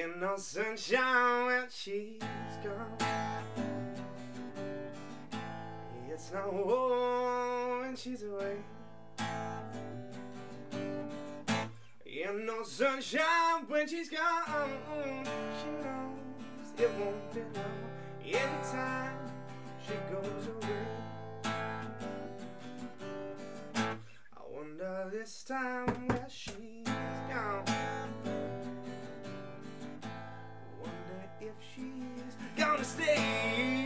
Ain't no sunshine when she's gone. It's not warm when she's away. Ain't no sunshine when she's gone. She knows it won't be long. Anytime she goes away, I wonder this time where she's gone. Wonder if she's gonna stay.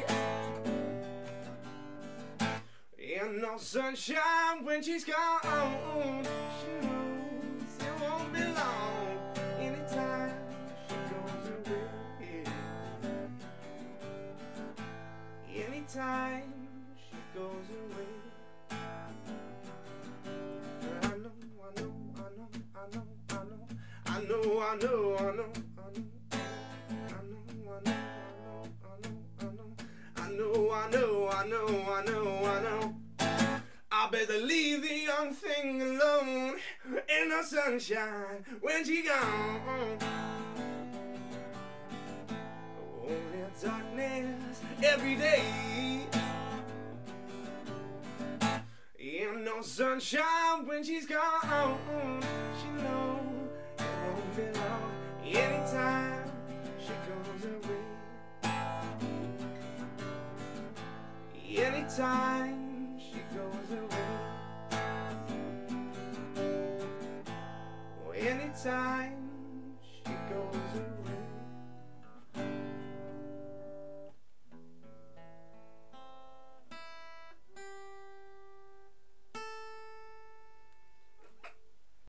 Ain't no sunshine when she's gone. She knows it won't be long. Anytime she goes away. Anytime she goes away. I know, I know, I know, I know, I know, I know, I know, I know. I know. I better leave the young thing alone. Ain't no sunshine when she gone. Only darkness every day. Ain't no sunshine when she's gone. She knows it won't be long. Anytime she goes away. Anytime she goes away. Oh, anytime she goes away.